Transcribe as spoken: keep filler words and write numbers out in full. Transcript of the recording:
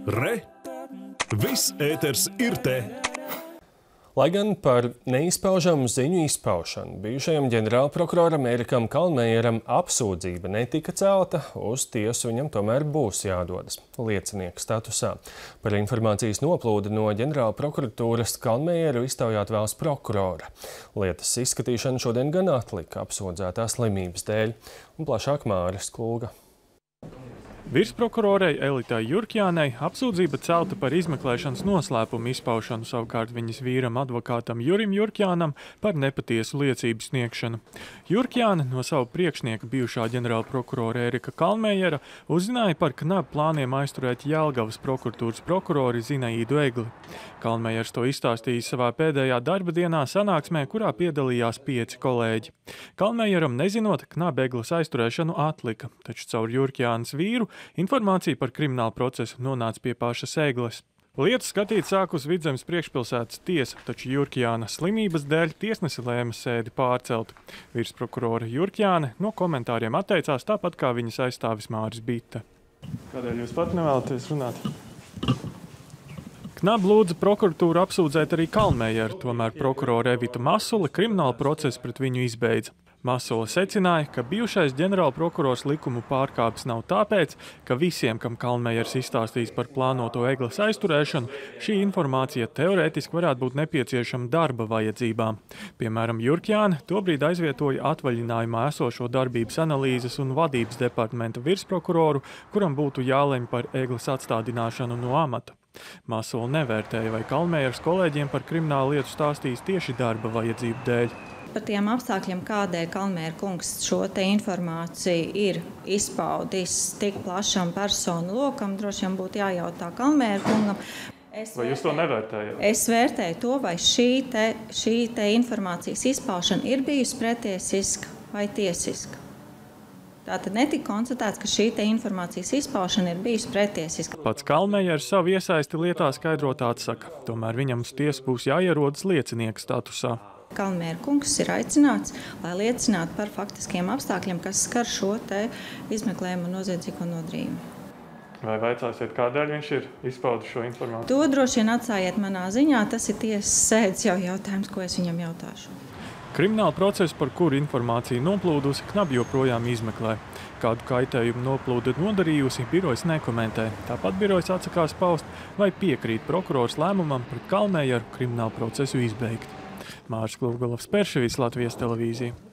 Re! Viss ēters ir te! Lai gan par neizpaužamu ziņu izpaušanu bijušajam ģenerālprokuroram Ērikam Kalmejeram apsūdzība netika celta, uz tiesu viņam tomēr būs jādodas liecinieka statusā. Par informācijas noplūdi no ģenerālprokuratūras Kalmejeru iztaujāt valsts prokurora. Lietas izskatīšana šodien gan atlika apsūdzētā slimības dēļ, un plašāk Māris Klūga. Virsprokurorei Elitai Jurkjānei apsūdzība celta par izmeklēšanas noslēpumu izpaušanu, savukārt viņas vīram advokātam Jurim Jurkjānam par nepatiesu liecību sniegšanu. Jurkjāne no savu priekšnieku bijušā ģenerālprokurora Ērika Kalmejera uzzināja par knabu plāniem aizturēt Jelgavas prokuratūras prokurori Zinaīdu Egli. Kalmejers to izstāstīja savā pēdējā darba dienā sanāksmē, kurā piedalījās pieci kolēģi. Kalmejeram nezinot, knabu Eglas aizturēšanu atlika, taču caur Jurkjānes vīru informācija par kriminālu procesu nonāca pie pašas Egles. Lietu skatīt sāk uz Vidzemes priekšpilsētas tiesa, taču Jurkjāna slimības dēļ tiesnesi lēma sēdi pārcelt. Virsprokurora Jurkjāne no komentāriem atteicās, tāpat kā viņas aizstāvis Māris Bite. Kādēļ jūs pat nevēlaties runāt? Knabu lūdza prokuratūru apsūdzēt arī Kalmejeru, tomēr prokurore Evita Masule kriminālu procesu pret viņu izbeidza. Masule secināja, ka bijušais ģenerālprokurors likumu pārkāpis nav tāpēc, ka visiem, kam Kalmejers izstāstīs par plānoto Eglas aizturēšanu, šī informācija teorētiski varētu būt nepieciešama darba vajadzībām. Piemēram, Jurkjāne tobrīd aizvietoja atvaļinājumā esošo darbības analīzes un vadības departamenta virsprokuroru, kuram būtu jālemj par Eglas atstādināšanu no amata. Masule nevērtēja, vai Kalmejers kolēģiem par kriminālu lietu stāstīs tieši darba vajadzību dēļ. Par tiem apstākļiem, kādēļ Kalmejera kungs šo te informāciju ir izpaudis tik plašam personu lokam, droši vien būtu jājautā Kalmejera kungam. Es vai jūs to nevērtējat? Es vērtēju to, vai šī te, šī te informācijas izpaušana ir bijusi pretiesiska vai tiesiska. Tātad netika konstatēts, ka šī te informācijas izpaušana ir bijusi pretiesiska. Pats Kalmejers savu iesaisti lietā skaidrot atsaka, tomēr viņam uz tiesu būs jāierodas liecinieka statusā. Kalmejera kungs ir aicināts, lai liecinātu par faktiskiem apstākļiem, kas skar šo te izmeklējumu noziedzīgo nodarījumu. Vai vaicāsiet, kādēļ viņš ir izpaudis šo informāciju? To droši vien atstājiet manā ziņā, tas ir tiesas sēdes jau jautājums, ko es viņam jautāšu. Kriminālu procesu, par kuru informācija noplūdusi, knabi joprojām izmeklē. Kādu kaitējumu noplūda nodarījusi, birojas nekomentē. Tāpat birojas atsakās paust, vai piekrīt prokurors lēmumam pret Kalmejeru kriminālu procesu izbeigt. Māris Klūga, Latvijas televīzija.